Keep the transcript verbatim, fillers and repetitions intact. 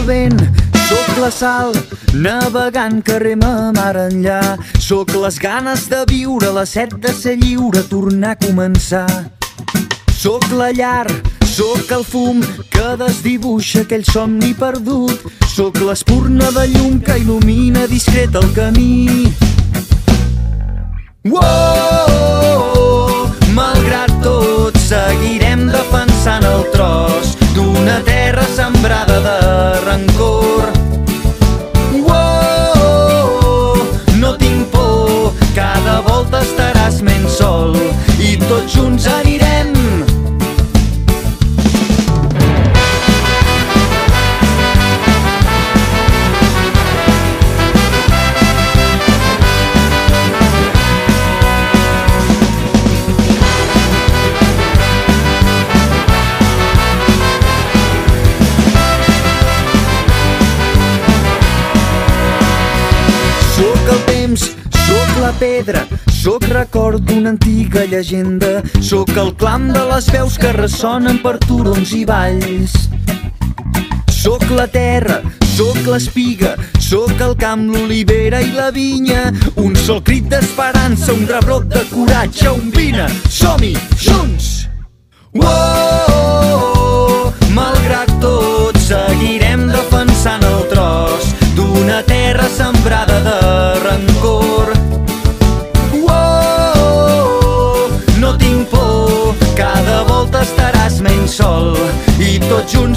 vent, sóc la sal, navegant que rema mar enllà. Sóc les ganes de viure, la set de ser lliure, tornar a començar. Sóc la llar, sóc el fum que desdibuixa aquell somni perdut. Sóc l'espurna de llum que il·lumina discret el camí. Uoh, malgrat tot seguirem defensant el tros d'una terra sembrada de rancor. Uoh, no tinc por, cada volta estaràs menys sol i tots junts anirem. Sóc el temps, sóc la pedra, sóc record d'una antiga llegenda. Sóc el clam de les veus que ressonen per turons i valls. Sóc la terra, sóc l'espiga, sóc el camp, l'olivera i la vinya. Un sol crit d'esperança, un rebrot de coratge, un vine, som-hi, junts! Uoh, malgrat tot seguirem defensant el tros d'una terra sembrada de rancor. Uoh, no tinc por, cada volta estaràs menys sol i tots junts